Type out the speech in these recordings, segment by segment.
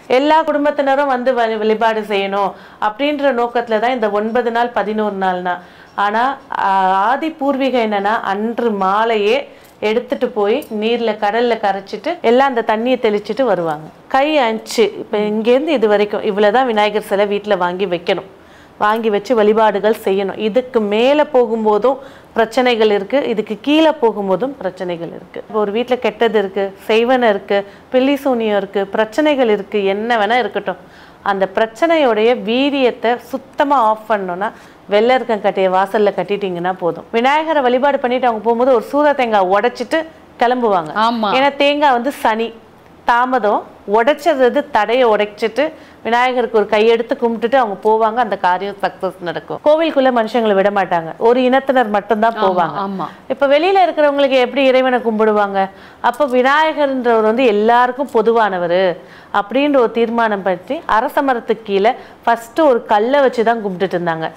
எல்லா குடும்பத்தினரும் வந்து வழிபாடு செய்யணும் அப்படின்ற நோக்கத்துல தான் இந்த 9 நாள் 11 நாள்னா. ஆனா ஆதி பூர்வீகம் என்னன்னா அன்று மாலையே எடுத்துட்டு போய் நீர்ல கடல்ல கரைச்சிட்டு எல்லாம் அந்த தண்ணியை தெளிச்சுட்டு வருவாங்க. கை அஞ்சு இப்போ இங்கேருந்து இது வரைக்கும் இவ்வளவுதான் விநாயகர் சிலை வீட்டில் வாங்கி வைக்கணும், வாங்கி வச்சு வழிபாடுகள் செய்யணும். இதுக்கு மேலே போகும்போதும் பிரச்சனைகள் இருக்கு, இதுக்கு கீழே போகும்போதும் பிரச்சனைகள் இருக்கு. இப்போ ஒரு வீட்டில் கெட்டது இருக்கு, செய்வன இருக்கு, பில்லி சூனியம் இருக்கு, பிரச்சனைகள் இருக்கு, என்ன வேணா இருக்கட்டும், அந்த பிரச்சனையோடைய வீரியத்தை சுத்தமா ஆஃப் பண்ணோம்னா வெள்ளருக்கங்கட்டையை வாசல்ல கட்டிட்டீங்கன்னா போதும். விநாயகரை வழிபாடு பண்ணிட்டு அவங்க போகும்போது ஒரு சூத தேங்காய் உடைச்சிட்டு கிளம்புவாங்க. ஏன்னா தேங்காய் வந்து சனி தாமதம், உடைச்சது தடையை உடைச்சிட்டு விநாயகருக்கு ஒரு கையெடுத்து கும்பிட்டுட்டு அவங்க போவாங்க. அந்த காரியம் சக்சஸ் நடக்கும். கோவிலுக்குள்ள மனுஷங்களை விட மாட்டாங்க, ஒரு இனத்தினர் மட்டும்தான் போவாங்க. இப்ப வெளியில இருக்கிறவங்களுக்கு எப்படி இறைவனை கும்பிடுவாங்க? அப்ப விநாயகர்ன்றவர் வந்து எல்லாருக்கும் பொதுவானவர் அப்படின்ற ஒரு தீர்மானம் பற்றி அரச மரத்துக்கு கீழே ஃபர்ஸ்ட் ஒரு கல்லை வச்சுதான் கும்பிட்டுட்டு இருந்தாங்க.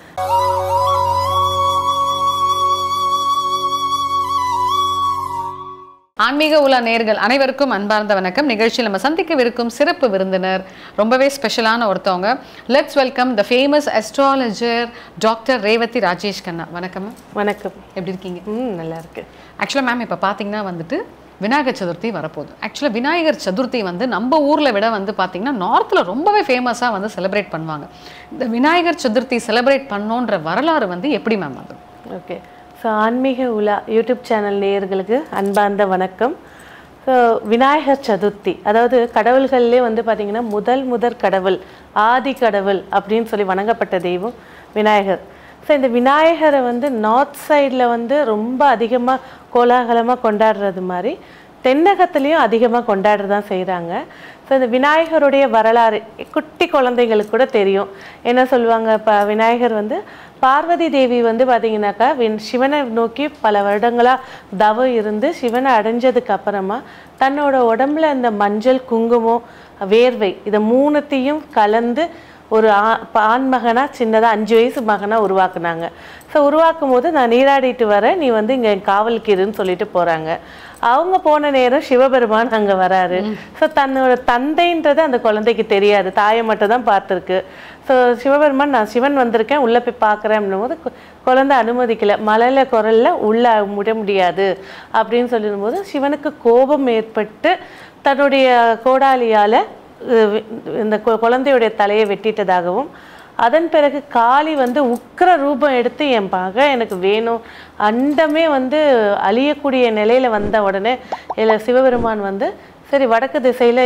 ஆன்மீக உலா நேயர்கள் அனைவருக்கும் அன்பார்ந்த வணக்கம். நிகழ்ச்சியில் நம்ம சந்திக்கவிருக்கும் சிறப்பு விருந்தினர் ரொம்பவே ஸ்பெஷலான ஒருத்தவங்க. Let's welcome the famous astrologer doctor Revathi Rajesh Kanna. வணக்கம். வணக்கம். எப்படி இருக்கீங்க? நல்லா இருக்கு. ஆக்சுவலாக மேம் இப்போ பார்த்தீங்கன்னா வந்துட்டு விநாயகர் சதுர்த்தி வரப்போகுது. ஆக்சுவலாக விநாயகர் சதுர்த்தி வந்து நம்ம ஊரில் விட வந்து பார்த்தீங்கன்னா நார்த்தில் ரொம்பவே ஃபேமஸாக வந்து செலிப்ரேட் பண்ணுவாங்க. இந்த விநாயகர் சதுர்த்தி செலிப்ரேட் பண்ணோன்ற வரலாறு வந்து எப்படி மேம் அது? ஓகே, ஸோ ஆன்மீக உலா யூடியூப் சேனல் நேயர்களுக்கு அன்பார்ந்த வணக்கம். ஸோ விநாயகர் சதுர்த்தி, அதாவது கடவுள்கள்லேயே வந்து பார்த்திங்கன்னா முதற் கடவுள், ஆதி கடவுள் அப்படின்னு சொல்லி வணங்கப்பட்ட தெய்வம் விநாயகர். ஸோ இந்த விநாயகரை வந்து நார்த் சைடில் வந்து ரொம்ப அதிகமாக கோலாகலமாக கொண்டாடுறது மாதிரி தென்னகத்துலேயும் அதிகமாக கொண்டாடுறதான் செய்கிறாங்க. ஸோ இந்த விநாயகருடைய வரலாறு குட்டி குழந்தைங்களுக்கு கூட தெரியும். என்ன சொல்லுவாங்க, இப்போ விநாயகர் வந்து பார்வதி தேவி வந்து பார்த்தீங்கன்னாக்கா சிவனை நோக்கி பல வருடங்களாக தவம் இருந்து சிவனை அடைஞ்சதுக்கு அப்புறமா தன்னோட உடம்புல இந்த மஞ்சள், குங்குமம், வேர்வை இதை மூணுத்தையும் கலந்து ஒரு ஆண் மகனாக சின்னதாக 5 வயசு மகனாக உருவாக்குனாங்க. ஸோ உருவாக்கும் போது நான் நீராடிட்டு வரேன், நீ வந்து இங்கே காவலுக்கு இருன்னு சொல்லிட்டு போகிறாங்க. அவங்க போன நேரம் சிவபெருமான் அங்கே வராரு. ஸோ தன்னோட தந்தைன்றது அந்த குழந்தைக்கு தெரியாது, தாயை மட்டும் தான் பார்த்துருக்கு. ஸோ சிவபெருமான் நான் சிவன் வந்திருக்கேன் உள்ளே போய் பார்க்குறேன் அப்படின்னும் போது குழந்தை அனுமதிக்கலை, மலையில குரல்ல உள்ளே விட முடியாது அப்படின்னு சொல்லிடும்போது சிவனுக்கு கோபம் ஏற்பட்டு தன்னுடைய கோடாலியால் இந்த குழந்தையுடைய தலையை வெட்டிட்டதாகவும், அதன் பிறகு காளி வந்து உக்கிர ரூபம் எடுத்து என் மகன் எனக்கு வேணும், அண்டமே வந்து அழியக்கூடிய நிலையில் வந்த உடனே இல்லை சிவபெருமான் வந்து சரி வடக்கு திசையில்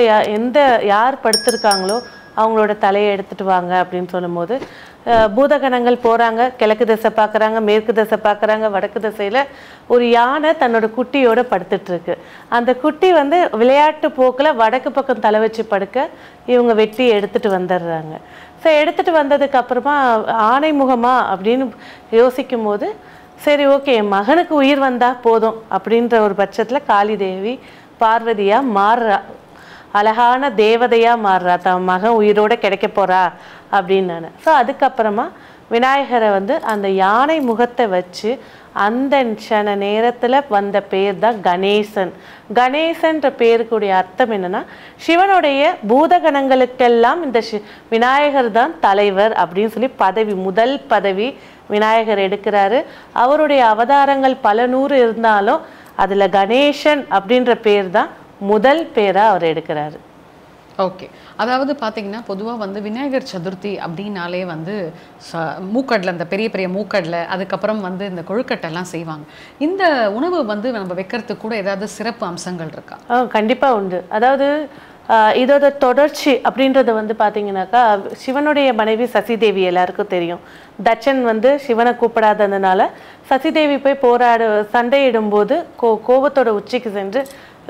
யார் படுத்திருக்காங்களோ அவங்களோட தலையை எடுத்துட்டு வாங்க அப்படின்னு சொல்லும்போது பூதகணங்கள் போகிறாங்க. கிழக்கு திசை பார்க்குறாங்க, மேற்கு திசை பார்க்குறாங்க, வடக்கு திசையில் ஒரு யானை தன்னோட குட்டியோடு படுத்துட்ருக்கு. அந்த குட்டி வந்து விளையாட்டு போக்கில் வடக்கு பக்கம் தலை வச்சு படுக்க இவங்க வெட்டி எடுத்துகிட்டு வந்துடுறாங்க. ஸோ எடுத்துகிட்டு வந்ததுக்கு அப்புறமா ஆணைமுகமா அப்படின்னு யோசிக்கும் போது சரி ஓகே என் மகனுக்கு உயிர் வந்தால் போதும் அப்படின்ற ஒரு பட்சத்தில் காளி தேவி பார்வதியாக மாறுறா, அழகான தேவதையாக மாறுறா, தன் மகன் உயிரோடு கிடைக்க போகிறா அப்படின்னு நான். ஸோ அதுக்கப்புறமா விநாயகரை வந்து அந்த யானை முகத்தை வச்சு அந்த க்ஷண நேரத்தில் வந்த பேர் தான் கணேசன். கணேசன்ற பேருக்குடைய அர்த்தம் என்னன்னா சிவனுடைய பூதகணங்களுக்கெல்லாம் இந்த விநாயகர் தான் தலைவர் அப்படின்னு சொல்லி பதவி, முதல் பதவி விநாயகர் எடுக்கிறாரு. அவருடைய அவதாரங்கள் பல 100 இருந்தாலும் அதில் கணேசன் அப்படின்ற பேர் தான் முதல் பேராக அவர் எடுக்கிறாரு. ஓகே, அதாவது பார்த்தீங்கன்னா பொதுவாக வந்து விநாயகர் சதுர்த்தி அப்படின்னாலே வந்து மூக்கடலை, அந்த பெரிய பெரிய மூக்கடலை, அதுக்கப்புறம் வந்து இந்த கொழுக்கட்டெல்லாம் செய்வாங்க. இந்த உணவு வந்து நம்ம வைக்கிறதுக்கு கூட ஏதாவது சிறப்பு அம்சங்கள் இருக்கா? கண்டிப்பாக உண்டு. அதாவது இதோட தொடர்ச்சி அப்படின்றத வந்து பார்த்தீங்கன்னாக்கா சிவனுடைய மனைவி சசிதேவி எல்லாருக்கும் தெரியும். தட்சன் வந்து சிவனை கூப்பிடாததுனால சசிதேவி போய் சண்டையிடும்போது கோபத்தோட உச்சிக்கு சென்று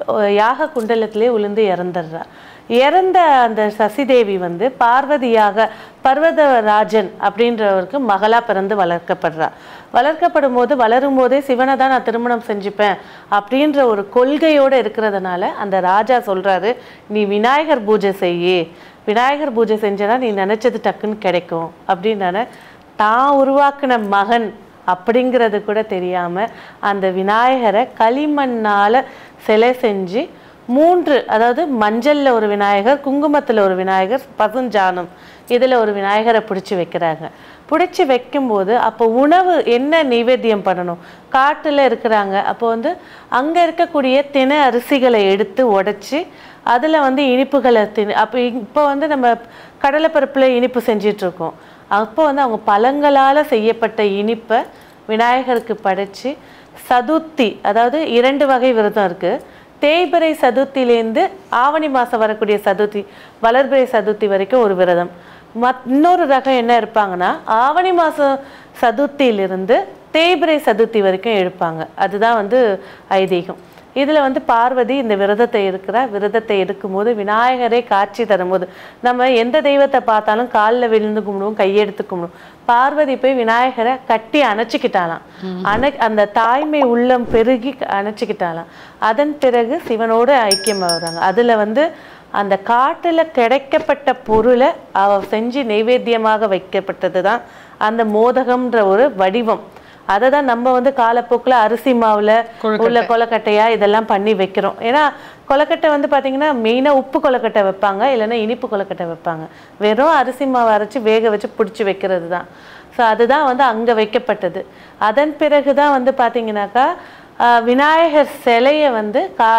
யாக குண்டலத்திலே உளுந்து இறந்துடுறா. இறந்த அந்த சசிதேவி வந்து பார்வதியாக பர்வதராஜன் அப்படின்றவருக்கு மகளா பிறந்து வளர்க்கப்படுறா. வளர்க்கப்படும் போது வளரும் போதே சிவனை தான் நான் திருமணம் செஞ்சுப்பேன் அப்படின்ற ஒரு கொள்கையோடு இருக்கிறதுனால அந்த ராஜா சொல்றாரு, நீ விநாயகர் பூஜை செய்யி, விநாயகர் பூஜை செஞ்சனா நீ நினைச்சது டக்குன்னு கிடைக்கும் அப்படின்னு தான் உருவாக்குன மகன் அப்படிங்கிறது கூட தெரியாம அந்த விநாயகரை களிமண்ணால சிலை செஞ்சு 3, அதாவது மஞ்சள்ல ஒரு விநாயகர், குங்குமத்துல ஒரு விநாயகர், பசுஞ்சாணம் இதுல ஒரு விநாயகரை பிடிச்சி வைக்கிறாங்க. பிடிச்சி வைக்கும்போது அப்போ உணவு என்ன நைவேத்தியம் பண்ணணும்? காட்டுல இருக்கிறாங்க. அப்போ வந்து அங்க இருக்கக்கூடிய தினை அரிசிகளை எடுத்து உடைச்சி அதுல வந்து இனிப்புகளை அப்போ இப்போ வந்து நம்ம கடலைப்பருப்புல இனிப்பு செஞ்சிட்டு இருக்கோம். அப்போ வந்து அவங்க பழங்களால செய்யப்பட்ட இனிப்பை விநாயகருக்கு படைச்சு சதுர்த்தி, அதாவது 2 வகை விரதம் இருக்கு. தேய்பிறை சதுர்த்தியிலேருந்து ஆவணி மாதம் வரக்கூடிய சதுர்த்தி, வளர்பிறை சதுர்த்தி வரைக்கும் ஒரு விரதம். இன்னொரு ரகம் என்ன இருப்பாங்கன்னா, ஆவணி மாதம் சதுர்த்தியிலிருந்து தேய்பிறை சதுர்த்தி வரைக்கும் எடுப்பாங்க. அதுதான் வந்து ஐதீகம். இதில் வந்து பார்வதி இந்த விரதத்தை விரதத்தை எடுக்கும்போது விநாயகரே காட்சி தரும்போது, நம்ம எந்த தெய்வத்தை பார்த்தாலும் காலில் விழுந்து கும்பிடுவோம், கையெடுத்து கும்பிடுவோம். பார்வதி போய் விநாயகரை கட்டி அணைச்சிக்கிட்டாலாம். அந்த தாய்மை உள்ளம் பெருகி அணைச்சிக்கிட்டாலாம். அதன் பிறகு சிவனோடு ஐக்கியமாகறாங்க. அதில் வந்து அந்த காட்டில் கிடைக்கப்பட்ட பொருளை அவ செஞ்சு நைவேத்தியமாக வைக்கப்பட்டது தான் அந்த மோதகம்ன்ற ஒரு வடிவம். அதை தான் நம்ம வந்து காலப்போக்கில் அரிசி மாவில் உள்ள கொலக்கட்டையா இதெல்லாம் பண்ணி வைக்கிறோம். ஏன்னா கொலக்கட்டை வந்து பார்த்தீங்கன்னா மெயினாக உப்பு கொலக்கட்டை வைப்பாங்க, இல்லைன்னா இனிப்பு கொலக்கட்டை வைப்பாங்க. வெறும் அரிசி மாவை அரைச்சி வேக வச்சு பிடிச்சி வைக்கிறது தான். ஸோ அதுதான் வந்து அங்கே வைக்கப்பட்டது. அதன் பிறகு தான் வந்து பார்த்தீங்கன்னாக்கா விநாயகர் சிலையை வந்து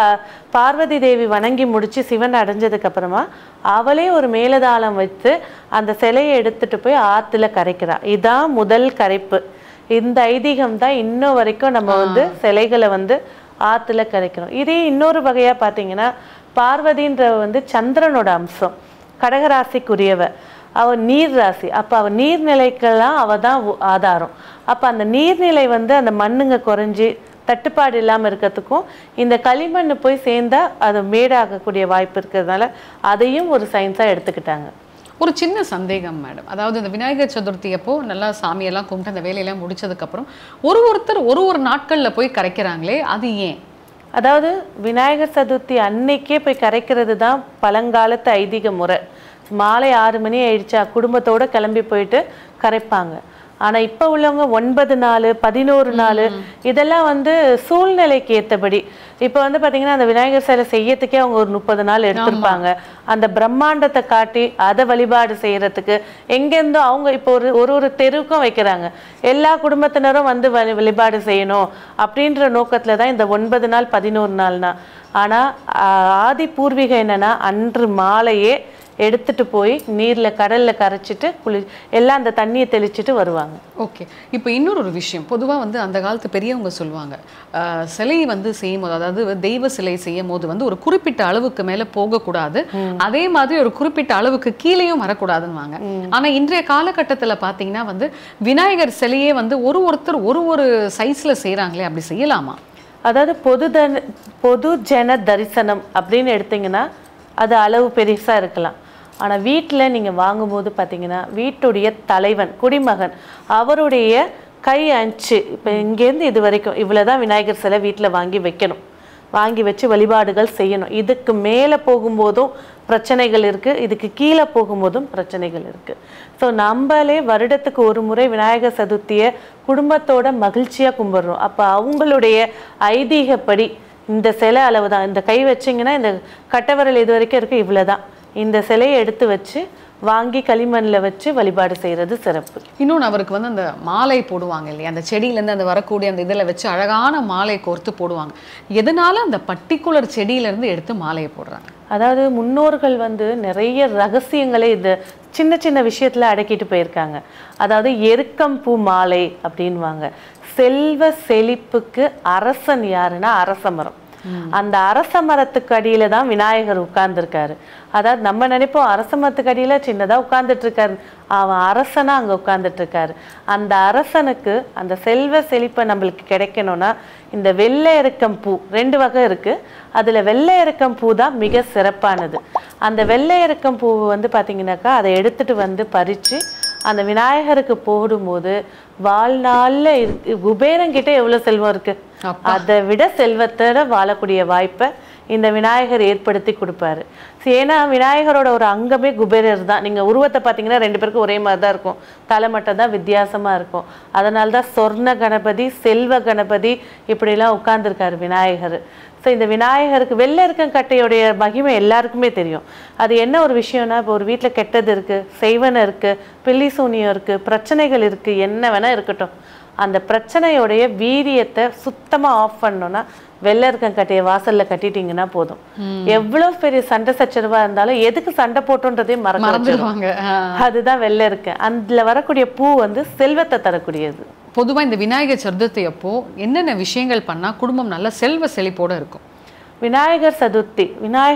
பார்வதி தேவி வணங்கி முடிச்சு சிவன் அடைஞ்சதுக்கு அப்புறமா அவளே ஒரு மேலதாளம் வைத்து அந்த சிலையை எடுத்துட்டு போய் ஆற்றுல கரைக்கிறா. இதுதான் முதல் கரைப்பு. இந்த ஐதீகம் தான் இன்னும் வரைக்கும் நம்ம வந்து சிலைகளை வந்து ஆற்றுல கரைக்கிறோம். இதே இன்னொரு வகையாக பார்த்தீங்கன்னா, பார்வதின்ற வந்து சந்திரனோட அம்சம், கடகராசிக்குரியவ. அவள் நீர் ராசி. அப்போ அவள் நீர்நிலைக்கெல்லாம் அவள் தான் ஆதாரம். அப்போ அந்த நீர்நிலை வந்து அந்த மண்ணுங்க குறைஞ்சி தட்டுப்பாடு இல்லாமல் இருக்கிறதுக்கும் இந்த களிமண் போய் சேர்ந்தா அது மேடாகக்கூடிய வாய்ப்பு இருக்கிறதுனால அதையும் ஒரு சயின்ஸாக எடுத்துக்கிட்டாங்க. ஒரு சின்ன சந்தேகம் மேடம், அதாவது இந்த விநாயகர் சதுர்த்தி அப்போ நல்லா சாமியெல்லாம் கும்பிட்டு அந்த வேலையெல்லாம் முடிச்சதுக்கப்புறம் ஒருத்தர் ஒரு நாட்களில் போய் கரைக்கிறாங்களே, அது ஏன்? அதாவது விநாயகர் சதுர்த்தி அன்னைக்கே போய் கரைக்கிறது தான் பழங்காலத்து ஐதீக முறை. மாலை 6 மணி ஆயிடுச்சா குடும்பத்தோடு கிளம்பி போயிட்டு கரைப்பாங்க. ஆனால் இப்போ உள்ளவங்க 9 நாள் 11 நாள் இதெல்லாம் வந்து சூழ்நிலைக்கு ஏற்றபடி. இப்போ வந்து பார்த்தீங்கன்னா அந்த விநாயகர் சிலை செய்யறதுக்கே அவங்க ஒரு 30 நாள் எடுத்திருப்பாங்க. அந்த பிரம்மாண்டத்தை காட்டி அதை வழிபாடு செய்யறதுக்கு எங்கேருந்தோ அவங்க இப்போ ஒரு தெருவுக்கும் வைக்கிறாங்க. எல்லா குடும்பத்தினரும் வந்து வழிபாடு செய்யணும் அப்படின்ற நோக்கத்தில் தான் இந்த 9 நாள் 11 நாள்னா. ஆனால் ஆதி பூர்வீகம் என்னன்னா, அன்று மாலையே எடுத்துட்டு போய் நீரில் கடலில் கரைச்சிட்டு எல்லாம் அந்த தண்ணியை தெளிச்சுட்டு வருவாங்க. ஓகே, இப்போ இன்னொரு விஷயம், பொதுவாக வந்து அந்த காலத்து பெரியவங்க சொல்லுவாங்க, சிலை வந்து செய்யும் போது, அதாவது தெய்வ சிலை செய்யும் போது வந்து ஒரு குறிப்பிட்ட அளவுக்கு மேலே போகக்கூடாது, அதே மாதிரி ஒரு குறிப்பிட்ட அளவுக்கு கீழேயும் வரக்கூடாதுன்னு. ஆனால் இன்றைய காலகட்டத்தில் பார்த்தீங்கன்னா வந்து விநாயகர் சிலையே வந்து ஒருத்தர் ஒரு சைஸில் செய்கிறாங்களே, அப்படி செய்யலாமா? அதாவது பொது ஜன தரிசனம் அப்படின்னு எடுத்தீங்கன்னா அது அளவு பெருசாக இருக்கலாம். ஆனால் வீட்டில் நீங்கள் வாங்கும்போது பார்த்தீங்கன்னா வீட்டுடைய தலைவன் குடிமகன் அவருடைய கை அஞ்சு, இப்போ இங்கேருந்து இது வரைக்கும் இவ்வளோதான் விநாயகர் சிலை வீட்டில் வாங்கி வைக்கணும், வாங்கி வச்சு வழிபாடுகள் செய்யணும். இதுக்கு மேலே போகும்போதும் பிரச்சனைகள் இருக்குது, இதுக்கு கீழே போகும்போதும் பிரச்சனைகள் இருக்குது. ஸோ நம்மளே வருடத்துக்கு ஒரு முறை விநாயகர் சதுர்த்தியை குடும்பத்தோட மகிழ்ச்சியாக கும்பிட்றோம். அப்போ அவங்களுடைய ஐதீகப்படி இந்த சிலை அளவு தான், இந்த கை வச்சிங்கன்னா இந்த கட்டவரல் இது வரைக்கும் இருக்குது, இவ்வளோ தான், இந்த சிலையை எடுத்து வச்சு வாங்கி களிமண்ணில் வச்சு வழிபாடு செய்கிறது சிறப்பு. இன்னொன்று, அவருக்கு வந்து அந்த மாலை போடுவாங்க இல்லையா, அந்த செடியிலேருந்து அந்த வரக்கூடிய அந்த இதில் வச்சு அழகான மாலை கோர்த்து போடுவாங்க. எதனால அந்த பர்டிகுலர் செடியிலேருந்து எடுத்து மாலையை போடுறாங்க? அதாவது முன்னோர்கள் வந்து நிறைய ரகசியங்களை இந்த சின்ன சின்ன விஷயத்தில் அடக்கிட்டு போயிருக்காங்க. அதாவது எருக்கம்பூ மாலை அப்படின்வாங்க. செல்வ செழிப்புக்கு அரசன் யாருன்னா அரச மரம். அந்த அரச மரத்துக்கு அடியில தான் விநாயகர் உட்கார்ந்துருக்காரு. அதாவது நம்ம நினைப்போம் அரச மரத்துக்கு அடியில சின்னதா உட்கார்ந்துட்டு இருக்காரு, அவன் அரசனா அங்க உட்கார்ந்துட்டு இருக்காரு. அந்த அரசனுக்கு அந்த செல்வ செழிப்பை நம்மளுக்கு கிடைக்கணும்னா இந்த வெள்ளை எருக்கம் பூ 2 வகை இருக்கு, அதுல வெள்ளை எருக்கம் பூ தான் மிக சிறப்பானது. அந்த வெள்ளை எருக்கம் பூ வந்து பாத்தீங்கன்னாக்கா அதை எடுத்துட்டு வந்து பறிச்சு அந்த விநாயகருக்கு போடும்போது வாழ்நாள்ல குபேரங்கிட்ட எவ்வளவு செல்வம் இருக்கு, அதை விட செல்வத்தோட வாழக்கூடிய வாய்ப்பை இந்த விநாயகர் ஏற்படுத்தி கொடுப்பாரு. ஏன்னா விநாயகரோட ஒரு அங்கமே குபேரர் தான். நீங்கள் உருவத்தை பார்த்தீங்கன்னா 2 பேருக்கும் ஒரே மாதிரி தான் இருக்கும், தலை மட்டும் தான் வித்தியாசமாக இருக்கும். அதனால தான் சொர்ண கணபதி, செல்வ கணபதி இப்படிலாம் உட்கார்ந்துருக்காரு விநாயகர். ஸோ இந்த விநாயகருக்கு வெள்ளெருக்கங்கட்டையுடைய மகிமை எல்லாருக்குமே தெரியும். அது என்ன ஒரு விஷயம்னா, இப்போ ஒரு வீட்டில் கெட்டது இருக்குது, செய்வனை இருக்குது, பில்லி சூனியம் இருக்குது, பிரச்சனைகள் இருக்குது, என்ன வேணால் இருக்கட்டும், அந்த பிரச்சனையோடைய வீரியத்தை சுத்தமாக ஆஃப் பண்ணோன்னா வெள்ளெருக்கங்கட்டையை வாசலில் கட்டிட்டீங்கன்னா போதும். எவ்வளோ பெரிய சண்டை சச்சரவாக இருந்தாலும் எதுக்கு சண்டை போட்டோன்றதே மறந்துடுவாங்க. அதுதான் வெள்ளெருக்கு. அதில் வரக்கூடிய பூ வந்து செல்வத்தை தரக்கூடியது. பொதுவாக இந்த விநாயகர் சதுர்த்தி அப்போ என்னென்ன விஷயங்கள் பண்ணால் குடும்பம் நல்ல செல்வ செழிப்போடு இருக்கும்? விநாயகர் சதுர்த்தி,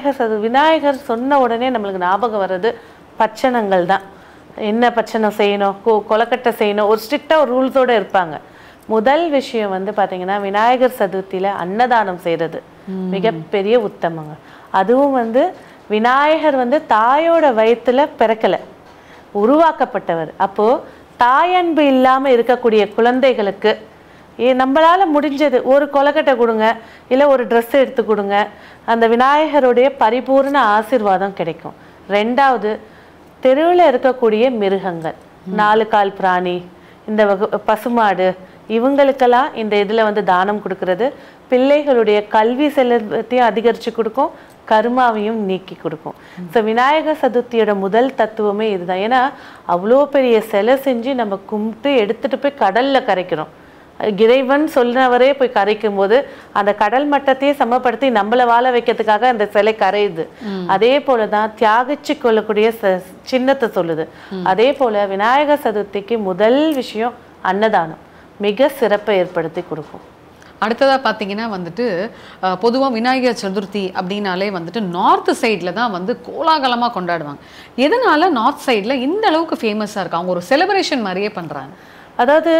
விநாயகர் சொன்ன உடனே நம்மளுக்கு ஞாபகம் வர்றது பட்சணங்கள் தான். என்ன பட்சணம் செய்யணும், கொலக்கட்டை செய்யணும், ஒரு ஸ்ட்ரிக்டாக ஒரு ரூல்ஸோடு இருப்பாங்க. முதல் விஷயம் வந்து பார்த்தீங்கன்னா விநாயகர் சதுர்த்தியில் அன்னதானம் செய்கிறது மிகப்பெரிய உத்தமங்க. அதுவும் வந்து விநாயகர் வந்து தாயோட வயிற்றுல பிறக்கலை, உருவாக்கப்பட்டவர். அப்போது தாயன்பு இல்லாமல் இருக்கக்கூடிய குழந்தைகளுக்கு நம்மளால் முடிஞ்சது ஒரு கொலக்கட்டை கொடுங்க, இல்லை ஒரு ட்ரெஸ் எடுத்து கொடுங்க, அந்த விநாயகருடைய பரிபூர்ண ஆசீர்வாதம் கிடைக்கும். ரெண்டாவது, தெருவில் இருக்கக்கூடிய மிருகங்கள், 4 கால் பிராணி, இந்த பசுமாடு, இவங்களுக்கெல்லாம் இந்த இதில் வந்து தானம் கொடுக்கறது பிள்ளைகளுடைய கல்வி செல்வத்தையும் அதிகரித்து கொடுக்கும், கர்மாவையும் நீக்கி கொடுக்கும். ஸோ விநாயகர் சதுர்த்தியோட முதல் தத்துவமே இதுதான். ஏன்னா அவ்வளோ பெரிய சிலை செஞ்சு நம்ம கும்பிட்டு எடுத்துகிட்டு போய் கடலில் கரைக்கிறோம். இறைவன் சொல்றவரே போய் கரைக்கும் போது அந்த கடல் மட்டத்தையே சமப்படுத்தி நம்மளை வாழ வைக்கிறதுக்காக அந்த சிலை கரையுது. அதே போலதான் தியாகிச்சு கொள்ளக்கூடிய சின்னத்தை சொல்லுது. அதே போல விநாயகர் சதுர்த்திக்கு முதல் விஷயம் அன்னதானம் மிக சிறப்பை ஏற்படுத்தி கொடுக்கும். அடுத்ததாக பார்த்தீங்கன்னா வந்துட்டு பொதுவாக விநாயகர் சதுர்த்தி அப்படின்னாலே வந்துட்டு நார்த் சைடில் தான் வந்து கோலாகலமாக கொண்டாடுவாங்க. எதனால நார்த் சைடில் இந்த அளவுக்கு ஃபேமஸாக இருக்கு? அவங்க ஒரு செலிப்ரேஷன் மாதிரியே பண்ணுறாங்க. அதாவது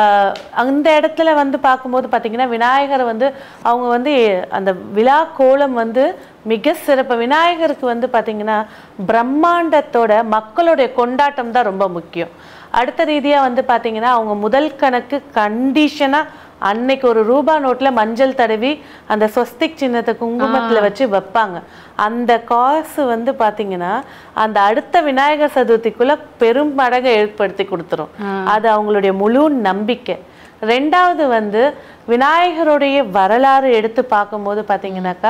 அந்த இடத்துல வந்து பார்க்கும்போது பார்த்தீங்கன்னா விநாயகரை வந்து அவங்க வந்து அந்த விழா கோலம் வந்து மிக சிறப்பு. விநாயகருக்கு வந்து பார்த்தீங்கன்னா பிரம்மாண்டத்தோட மக்களுடைய கொண்டாட்டம் தான் ரொம்ப முக்கியம். அடுத்த ரீதியாக வந்து பார்த்தீங்கன்னா அவங்க முதல் கணக்கு கண்டிஷனாக அன்னைக்கு ஒரு ரூபா நோட்டில் மஞ்சள் தடவி அந்த ஸ்வஸ்திக் சின்னத்தை குங்குமத்தில் வச்சு வைப்பாங்க. அந்த காசு வந்து பார்த்தீங்கன்னா அந்த அடுத்த விநாயகர் சதுர்த்திக்குள்ள பெரும் மடங்கை ஏற்படுத்தி கொடுத்துரும். அது அவங்களுடைய முழு நம்பிக்கை. ரெண்டாவது வந்து விநாயகருடைய வரலாறு எடுத்து பார்க்கும்போது பார்த்தீங்கன்னாக்கா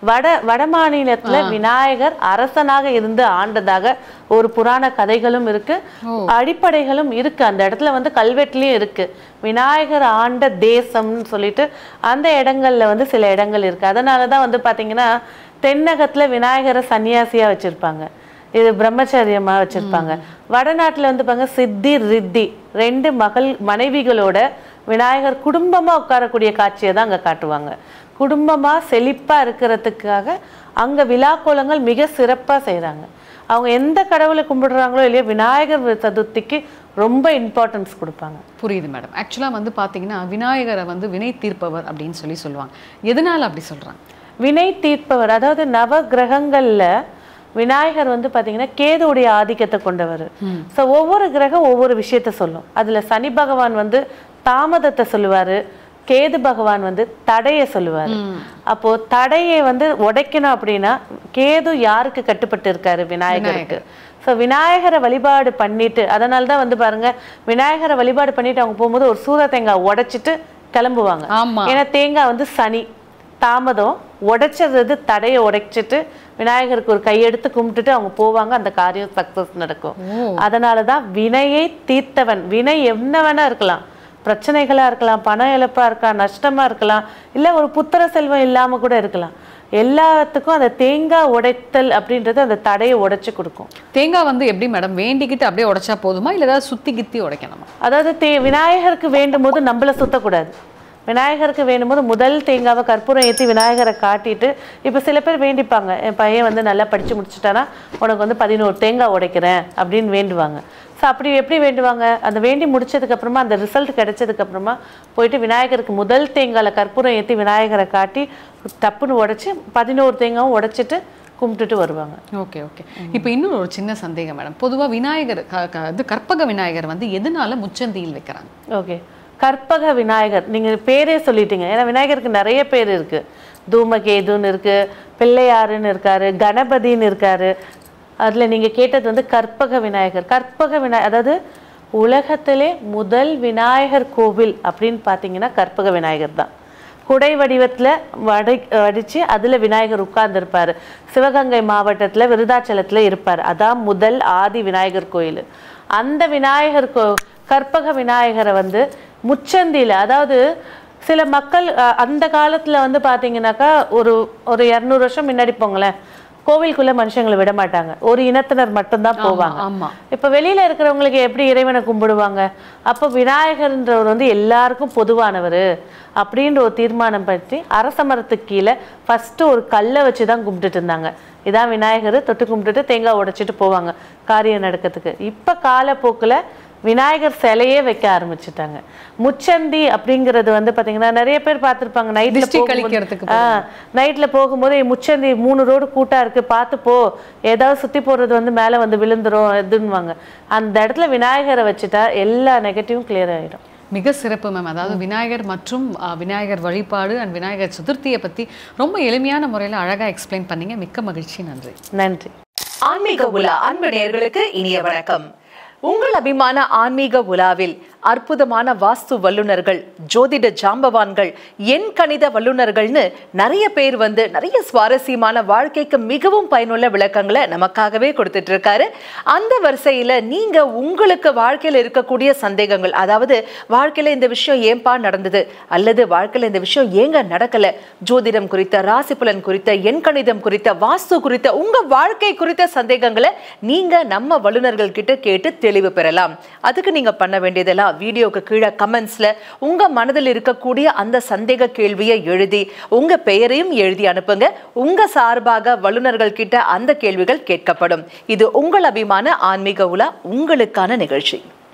வட மாநிலத்துல விநாயகர் அரசனாக இருந்து ஆண்டதாக ஒரு புராண கதைகளும் இருக்கு, அடிப்படைகளும் இருக்கு. அந்த இடத்துல வந்து கல்வெட்டுலயும் இருக்கு விநாயகர் ஆண்ட தேசம்னு சொல்லிட்டு அந்த இடங்கள்ல வந்து சில இடங்கள் இருக்கு. அதனாலதான் வந்து பார்த்தீங்கன்னா தென்னகத்துல விநாயகரை சன்னியாசியா வச்சிருப்பாங்க, இது பிரம்மச்சரியமா வச்சிருப்பாங்க. வடநாட்டுல வந்து பாருங்க சித்தி ரித்தி 2 மனைவிகளோட விநாயகர் குடும்பமா உட்காரக்கூடிய காட்சியை தான் அங்க காட்டுவாங்க. குடும்பமா செழிப்பா இருக்கிறதுக்காக அங்க விழாக்கோலங்கள் மிக சிறப்பா செய்யறாங்க. அவங்க எந்த கடவுளை கும்பிடுறாங்களோ இல்லையோ விநாயகர் சதுர்த்திக்கு ரொம்ப இம்பார்ட்டன்ஸ் கொடுப்பாங்க. புரியுது மேடம். ஆக்சுவலாக வந்து பார்த்தீங்கன்னா விநாயகரை வந்து வினை தீர்ப்பவர் அப்படின்னு சொல்லுவாங்க. எதனால அப்படி சொல்றாங்க? வினை தீர்ப்பவர், அதாவது நவ கிரகங்கள்ல விநாயகர் வந்து பார்த்தீங்கன்னா கேதுவுடைய ஆதிக்கத்தை கொண்டவர். ஸோ ஒவ்வொரு கிரகம் ஒவ்வொரு விஷயத்த சொல்லும். அதுல சனி பகவான் வந்து தாமதத்தை சொல்லுவாரு, கேது பகவான் வந்து தடையை சொல்லுவாரு. அப்போ தடையை வந்து உடைக்கணும் அப்படின்னா கேது யாருக்கு கட்டுப்பட்டு இருக்காரு? விநாயகருக்கு. ஸோ விநாயகரை வழிபாடு பண்ணிட்டு, அதனால தான் வந்து பாருங்க விநாயகரை வழிபாடு பண்ணிட்டு அவங்க போகும்போது ஒரு சூர தேங்காய் உடைச்சிட்டு கிளம்புவாங்க. ஏன்னா தேங்காய் வந்து சனி தாமதம், உடைச்சிடுறது தடையை உடைச்சிட்டு விநாயகருக்கு ஒரு கையெடுத்து கும்பிட்டுட்டு அவங்க போவாங்க, அந்த காரியம் சக்சஸ் நடக்கும். அதனாலதான் வினையை தீர்த்தவன். வினை என்ன வேணா இருக்கலாம், பிரச்சனைகளா இருக்கலாம், பண இழப்பா இருக்கலாம், நஷ்டமா இருக்கலாம், இல்ல ஒரு புத்திர செல்வம் இல்லாம கூட இருக்கலாம். எல்லாத்துக்கும் அந்த தேங்காய் உடைத்தல் அப்படின்றது அந்த தடையை உடைச்சு கொடுக்கும். தேங்காய் வந்து எப்படி மேடம் வேண்டிக்கிட்டு அப்படியே உடைச்சா போதுமா, இல்ல ஏதாவது சுத்தி கித்தி உடைக்கணுமா? அதாவது விநாயகருக்கு வேண்டும் போது நம்மள சுத்தக்கூடாது. விநாயகருக்கு வேணும் போது முதல் தேங்காவை கற்பூரம் ஏற்றி விநாயகரை காட்டிட்டு, இப்போ சில பேர் வேண்டிப்பாங்க, என் பையன் வந்து நல்லா படித்து முடிச்சுட்டானா உனக்கு வந்து 11 தேங்காய் உடைக்கிறேன் அப்படின்னு வேண்டுவாங்க. ஸோ அப்படி எப்படி வேண்டுவாங்க? அந்த வேண்டி முடிச்சதுக்கப்புறமா அந்த ரிசல்ட் கிடைச்சதுக்கப்புறமா போயிட்டு விநாயகருக்கு முதல் தேங்காயில் கற்பூரம் ஏற்றி விநாயகரை காட்டி தப்புன்னு உடைச்சி 11 தேங்காயும் உடைச்சிட்டு கும்பிட்டுட்டு வருவாங்க. Okay okay. இப்போ இன்னொரு ஒரு சின்ன சந்தேகம் மேடம். பொதுவாக விநாயகர் கற்பக விநாயகர் வந்து எதனால முச்சந்தியில் வைக்கிறாங்க? ஓகே, கற்பக விநாயகர் நீங்கள் பேரே சொல்லிட்டீங்க. ஏன்னா விநாயகருக்கு நிறைய பேர் இருக்குது. தூமகேதுன்னு இருக்கு, பிள்ளையாருன்னு இருக்காரு, கணபதின்னு இருக்காரு. அதில் நீங்கள் கேட்டது வந்து கற்பக விநாயகர். அதாவது உலகத்திலே முதல் விநாயகர் கோவில் அப்படின்னு பார்த்தீங்கன்னா கற்பக விநாயகர் தான். குடை வடிவத்தில் வடித்து அதில் விநாயகர் உட்கார்ந்துருப்பார். சிவகங்கை மாவட்டத்தில் விருதாச்சலத்தில் இருப்பார். அதான் முதல் ஆதி விநாயகர் கோயில். அந்த விநாயகர் கற்பக விநாயகரை வந்து முச்சந்தியில், அதாவது சில மக்கள் அந்த காலத்தில் வந்து பார்த்தீங்கன்னாக்கா ஒரு 200 வருஷம் முன்னாடி போங்களேன், கோவிலுக்குள்ள மனுஷங்களை விட மாட்டாங்க. ஒரு இனத்தினர் மட்டும்தான் போவாங்க. இப்ப வெளியில இருக்கிறவங்களுக்கு எப்படி இறைவனை கும்பிடுவாங்க? அப்போ விநாயகர்ன்றவர் வந்து எல்லாருக்கும் பொதுவானவர் அப்படின்ற ஒரு தீர்மானம் பற்றி அரச மரத்துக்கு கீழே ஃபர்ஸ்ட் ஒரு கல்லை வச்சுதான் கும்பிட்டுட்டு இருந்தாங்க. இதான் விநாயகர், தொட்டு கும்பிட்டுட்டு தேங்காய் உடைச்சிட்டு போவாங்க காரியம் நடக்கிறதுக்கு. இப்ப காலப்போக்கில் விநாயகர் சிலையே வைக்க ஆரம்பிச்சுட்டாங்க. முச்சந்தி அப்படிங்கிறது வந்து பாத்தீங்கன்னா நிறைய பேர் பார்த்துருப்பாங்க. நைட்ல போகும்போது முச்சந்தி 3 ரோடு கூட்டா இருக்கு, பார்த்து போ, ஏதாவது சுத்தி போடுறது வந்து மேல வந்து விழுந்துரும் இதுன்னுவாங்க. அந்த இடத்துல விநாயகரை வச்சுட்டா எல்லா நெகட்டிவும் கிளியர் ஆயிடும். மிக சிறப்பு மேம். அதாவது விநாயகர் மற்றும் விநாயகர் வழிபாடு அண்ட் விநாயகர் சதுர்த்தியை பத்தி ரொம்ப எளிமையான முறையில் அழகா எக்ஸ்பிளைன் பண்ணீங்க. மிக்க மகிழ்ச்சி. நன்றி. நன்றி. ஆன்மீக உலா அன்பு நேயர்களுக்கு இனிய வணக்கம். உங்கள் அபிமான ஆன்மீக உலாவில் அற்புதமான வாஸ்து வல்லுநர்கள், ஜோதிட ஜாம்பவான்கள், எண் கணித வல்லுநர்கள்னு நிறைய பேர் வந்து நிறைய சுவாரஸ்யமான வாழ்க்கைக்கு மிகவும் பயனுள்ள விளக்கங்களை நமக்காகவே கொடுத்துட்டு இருக்காரு. அந்த வரிசையில நீங்க உங்களுக்கு வாழ்க்கையில இருக்கக்கூடிய சந்தேகங்கள், அதாவது வாழ்க்கையில இந்த விஷயம் ஏன்பா நடந்தது, அல்லது வாழ்க்கையில இந்த விஷயம் ஏங்க நடக்கல, ஜோதிடம் குறித்த, ராசி பலன் குறித்த, எண் கணிதம் குறித்த, வாஸ்து குறித்த, உங்க வாழ்க்கை குறித்த சந்தேகங்களை நீங்க நம்ம வல்லுநர்கள் கிட்ட கேட்டு தெளிவு பெறலாம். அதுக்கு நீங்க பண்ண வேண்டியதெல்லாம் வீடியோக்கு கீழே கமெண்ட்ஸ்ல உங்க மனதில் இருக்கக்கூடிய அந்த சந்தேக கேள்வியை எழுதி உங்க பெயரையும் எழுதி அனுப்புங்க. உங்க சார்பாக வல்லுநர்கள் கிட்ட அந்த கேள்விகள் கேட்கப்படும். இது உங்கள் அபிமான ஆன்மீக உலா, உங்களுக்கான நிகழ்ச்சி.